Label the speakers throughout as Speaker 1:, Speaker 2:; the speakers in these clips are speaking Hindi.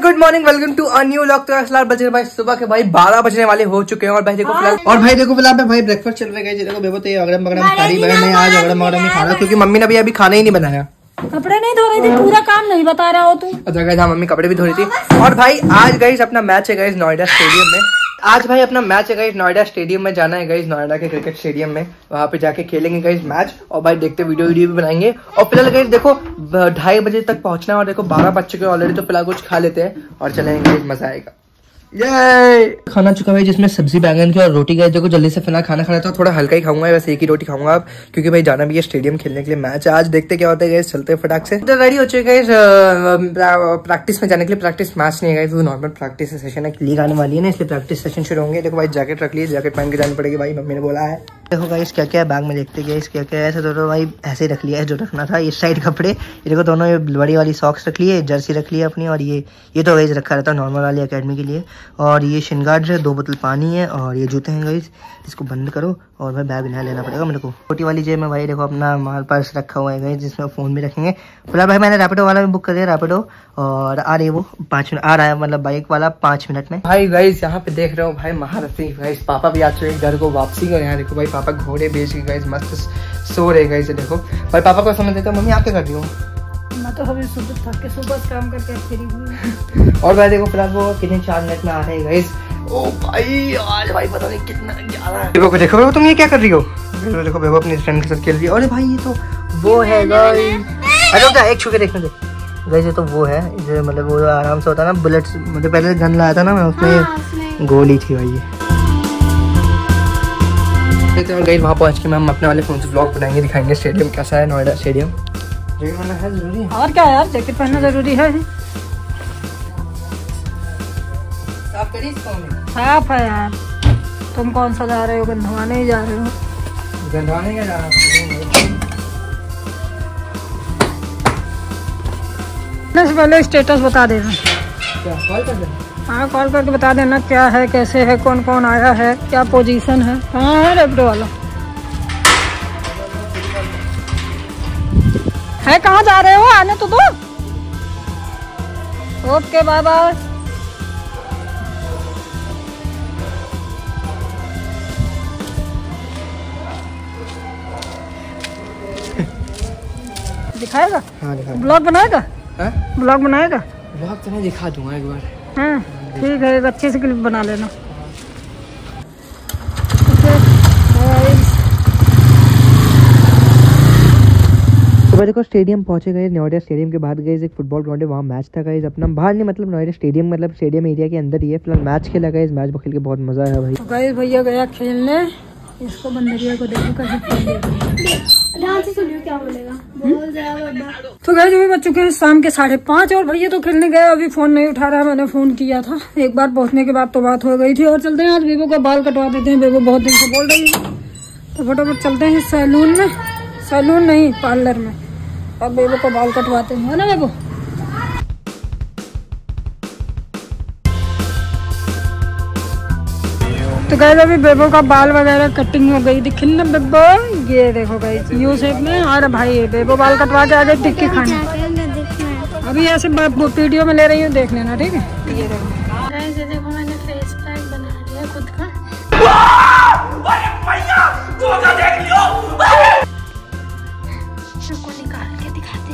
Speaker 1: Good morning, welcome to a new vlog. तो फिलहाल बजे भाई सुबह के भाई 12 बजने वाले हो चुके हैं और भाई देखो फिलहाल भाई ब्रेकफास्ट चल रहा है। देखो बेबो तो ये अगड़म बगड़म खा रही है। मैं आज अगड़म बगड़म नहीं खा रहा क्योंकि मम्मी ने अभी खाना ही नहीं बनाया।
Speaker 2: कपड़े नहीं धो रही थी, पूरा काम नहीं बता रहा हो तू।
Speaker 1: अच्छा गाइस, हाँ मम्मी कपड़े भी धो रही थी। और भाई आज गाइस अपना मैच है गाइस नोएडा स्टेडियम में। आज भाई अपना मैच है गाइस नोएडा स्टेडियम में जाना है गाइस, नोएडा के क्रिकेट स्टेडियम में। वहाँ पे जाके खेलेंगे गाइस मैच और भाई देखते वीडियो भी बनाएंगे। और फिलहाल गाइस देखो 2:30 बजे तक पहुंचना है और देखो 12 बज चुके ऑलरेडी। तो फिलहाल कुछ खा लेते हैं और चलेंगे गाइस, मजा आएगा। ये खाना चुका भाई जिसमें सब्जी बैंगन की और रोटी गए। देखो जल्दी से फिलहाल खाना खाना तो थोड़ा हल्का ही खाऊंगा, बस एक ही रोटी खाऊंगा अब, क्योंकि भाई जाना भी है स्टेडियम खेलने के लिए मैच है। आज देखते क्या होता है गाइस, चलते हैं फटाक से। तो रेडी हो चुके हैं प्रैक्टिस में जाने के लिए। प्रैक्टिस मैच नहीं है, वो नॉर्मल प्रैक्टिस सेशन है। लीग आने वाली है ना, इसलिए प्रैक्टिस सेशन शुरू होंगे। देखो भाई जैकेट रख ली, जैकेट पहन के जानी पड़ेगी भाई, मम्मी ने बोला है। देखो गाइस क्या क्या है बैग में, देखते गाइस क्या क्या है। ऐसे दोनों भाई ऐसे ही रख लिया है जो रखना था। इस साइड कपड़े ये देखो दोनों, ये बड़ी वाली सॉक्स रख लिए, जर्सी रख ली अपनी, और ये तो गाइस रखा रहता है नॉर्मल वाली अकेडमी के लिए। और ये शिनगार्ड है, 2 बोतल पानी है और ये जूते हैं गाइस। इसको बंद करो और भाई बैग नया लेना पड़ेगा मेरे को। छोटी वाली जेब में भाई देखो अपना माल पर्स रखा हुआ है गाइस, जिसमें फोन भी रखेंगे। फिलहाल भाई मैंने रैपिडो वाला भी बुक कर दिया, रैपिडो, और आ रही है वो 5 मिनट आ रहा है, मतलब बाइक वाला 5 मिनट में। भाई गाइस यहाँ पे देख रहे हो भाई महारथी गाइस, पापा भी आ चुके हैं घर को वापसी। और यहाँ देखो भाई पापा घोड़े बेच के गाइस मस्त सो रहे गाइस। देखो भाई पापा को समझ देता हूँ। मम्मी आप क्या कर रही हो?
Speaker 2: मैं तो अभी सुबह थक के सुबह काम करके फ्री हुई।
Speaker 1: और भाई देखो फिलहाल वो कितने 4 मिनट में आ रहे हैं गाइस। ओ भाई आज भाई पता नहीं कितना 11। देखो तुम ये क्या कर रही हो? देखो बेबो अपनी फ्रेंड के साथ खेल रही है। अरे भाई ये तो वो है गाइस। अरे एक छू के देखने दे गाइस, ये तो वो है जो मतलब वो आराम से होता है ना, बुलेट। मतलब पहले गन लाया था ना मैं, उसमें गोली थी भाई। और गाइस वहाँ पहुँच के हम अपने वाले फोन से व्लॉग बनाएंगे, दिखाएंगे स्टेडियम कैसा है, नोएडा स्टेडियम। जैकेट पहनना है जरूरी है।
Speaker 2: और क्या यार, जैकेट पहनना जरूरी है। साफ है यार। तुम कौन सा जा रहे हो? गंधवाने ही जा रहे हो।
Speaker 1: गंधवाने क्या जा रहा है?
Speaker 2: पहले स्टेटस बता देना।
Speaker 1: क्या कॉल कर देना?
Speaker 2: हाँ कॉल करके बता देना क्या है, कैसे है, कौन कौन आया है, क्या पोजीशन है, कहाँ है रैपिडो वाला है, कहाँ जा रहे हो? आने तो दो। Okay bye bye. दिखाएगा?
Speaker 1: हाँ दिखाएगा।
Speaker 2: ब्लॉग बनाएगा? ब्लॉग बनाएगा?
Speaker 1: ब्लॉग तो मैं दिखा दूंगा एक बार।
Speaker 2: हाँ ठीक है, एक अच्छे से क्लिप बना लेना।
Speaker 1: तो भाई देखो स्टेडियम पहुंचे गए। नोएडा स्टेडियम के बाद गए एक फुटबॉल ग्राउंड है, वहाँ मैच था गाइस अपना। बाहर नहीं मतलब नोएडा स्टेडियम, मतलब स्टेडियम एरिया के अंदर ही है। फिलहाल मैच खेला गया, इस मैच को खेल के बहुत मजा आया भाई।
Speaker 2: तो गाइस भैया गया खेलने, इसको बंदरिया को देखो कैसे खेल रही है। क्या बोलेगा? तो गाइस अभी बज चुके हैं शाम के 5:30 और भैया तो खेलने गए, अभी फोन नहीं उठा रहा है। मैंने फोन किया था एक बार, पहुंचने के बाद तो बात हो गई थी। और चलते हैं आज बेबो का बाल कटवा देते हैं, बेबो बहुत दिन से बोल रही है। तो फटाफट चलते हैं सैलून में, सैलून नहीं पार्लर में, और बेबो को बाल कटवाते हैं, है ना बेबो? तो गाइस अभी बेबो का बाल वगैरह कटिंग हो गई, दिखी ना बेबो? ये देखो गाइस यू शेप में। और भाई बेबो बाल कटवा के आ गए टिक्की खाने। अभी ऐसे वीडियो में ले रही हूँ, देख लेना ठीक है। ये देखो मैंने फेस पैक बना लिया खुद का। निकाल के दिखाते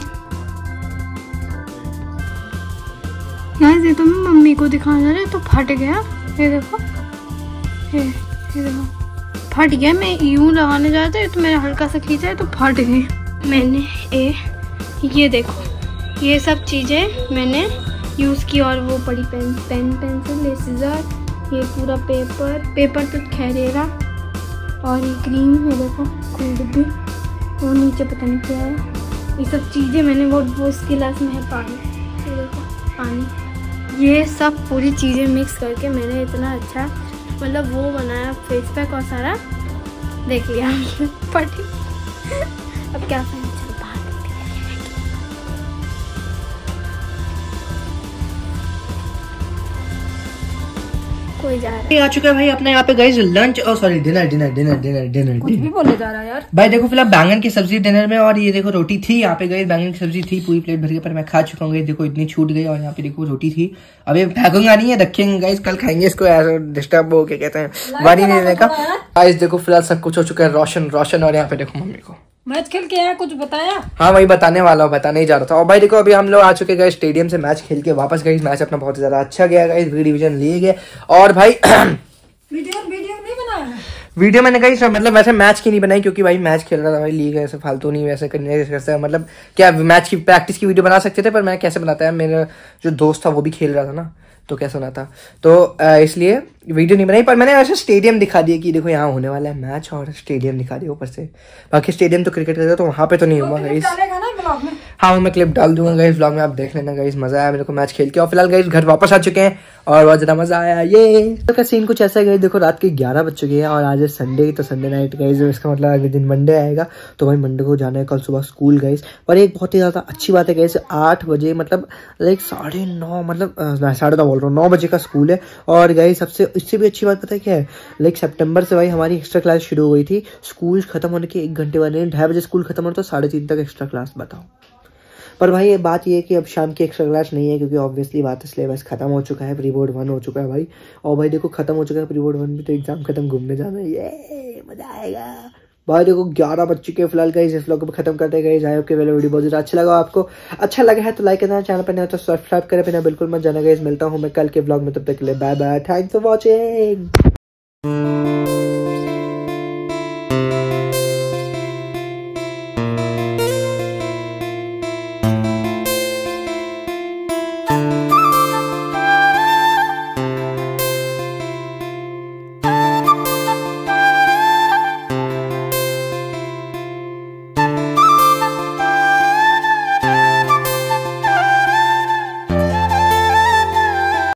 Speaker 2: हैं। ये तो मैं मम्मी को दिखाना रहे तो फट गया। ये देखो ये देखो फट गया। मैं यूं लगाने जाते हैं तो मेरा हल्का सा खींचा है तो फट गई। मैंने ये देखो ये सब चीज़ें मैंने यूज़ की। और वो पड़ी पेंसिल, ये सीजर, ये पूरा पेपर तो खैरेरा, और ये क्रीम, ये देखो डिब्बी, वो नीचे पता नहीं क्या है। ये सब चीज़ें मैंने वो इसके गिलास में है पानी, ये देखो पानी। ये सब पूरी चीज़ें मिक्स करके मैंने इतना अच्छा मतलब वो बनाया फेस पैक और सारा देख लिया। पटी अब क्या चल कोई जा रहा है।
Speaker 1: आ चुका है भाई अपना यहाँ पे गाइस लंच और sorry dinner dinner dinner dinner dinner
Speaker 2: कुछ भी बोले जा रहा है यार।
Speaker 1: भाई देखो फिलहाल बैंगन की सब्जी डिनर में, और ये देखो रोटी थी यहाँ पे गाइस, बैंगन की सब्जी थी पूरी प्लेट भर के, पर मैं खा चुका हूँ। देखो इतनी छूट गई, और यहाँ पे देखो रोटी थी। अभी फेंकूंगा नहीं है, रखेंगे गाइस, कल खाएंगे इसको। ऐसा डिस्टर्ब हो के कहते हैं वारी नहीं देने का। गाइस देखो फिलहाल सब कुछ हो चुका है रोशन रोशन, और यहाँ पे देखो मम्मी को
Speaker 2: मैच खेल के आया, कुछ बताया?
Speaker 1: हाँ वही बताने वाला हूँ, बताने ही जा रहा था। और भाई देखो अभी हम लोग आ चुके गए स्टेडियम से मैच खेल के वापस गए। मैच अपना बहुत ज्यादा अच्छा गया गई, बी डिवीजन लिए गए। और भाई
Speaker 2: वीडियो नहीं बनाया,
Speaker 1: वीडियो मैंने कही मतलब वैसे मैच की नहीं बनाई, क्योंकि भाई मैच खेल रहा था भाई, लीग ऐसे फालतू नहीं वैसे करने कैसे, मतलब क्या मैच की प्रैक्टिस की वीडियो बना सकते थे, पर मैं कैसे बनाता है, मेरा जो दोस्त था वो भी खेल रहा था ना, तो कैसे होना था, तो इसलिए वीडियो नहीं बनाई। पर मैंने वैसे स्टेडियम दिखा दिया कि देखो यहाँ होने वाला है मैच, और स्टेडियम दिखा दिया ऊपर से। बाकी स्टेडियम तो क्रिकेट का, तो वहाँ पे तो नहीं हुआ गाइस। हाँ मैं क्लिप डाल दूंगा गाइस ब्लॉग में, आप देख लेना गाइस। मजा आया मेरे को मैच खेल के। और फिलहाल गाइस घर वापस आ चुके हैं, और बहुत ज्यादा मजा आया। ये तो का सीन कुछ ऐसा है गाइस, देखो रात के 11 बज चुके हैं, और आज है संडे, तो संडे नाइट गाइस, इसका मतलब अगले दिन मंडे आएगा, तो भाई मंडे को जाना है कल सुबह स्कूल गाइस। पर एक बहुत ही ज्यादा अच्छी बात है गाइस, 8 बजे मतलब लाइक 9:30 मतलब 9:30 बोल रहा हूँ, 9 बजे का स्कूल है। और गाइस सबसे इससे भी अच्छी बात पता है क्या है, लाइक सितंबर से भाई हमारी एक्स्ट्रा क्लास शुरू हो गई थी। स्कूल खत्म होने के 1 घंटे बाद, 2:30 बजे स्कूल खत्म होता, तो 3:30 तक एक्स्ट्रा क्लास। बताओ। पर भाई ये बात ये है कि अब शाम की एक्स्ट्रा क्लास नहीं है, क्योंकि ऑब्वियसली बात है सिलेबस खत्म हो चुका है, प्री बोर्ड 1 हो चुका है भाई। और भाई देखो खत्म हो चुका है प्री बोर्ड 1 भी, तो एग्जाम खत्म, घूमने जाना है, ये मजा आएगा भाई। देखो 11 बज चुके हैं फिलहाल गाइस, इस व्लॉग को खत्म करते गए। आई होप कि वीडियो बहुत ज्यादा अच्छा लगा आपको। अच्छा लगा है तो लाइक करना, चैनल पर नहीं हो तो सब्सक्राइब करें, बिना बिल्कुल मत जाना गाइस। मिलता हूँ मैं कल के व्लॉग में, तब तक के लिए bye bye, thanks for watching.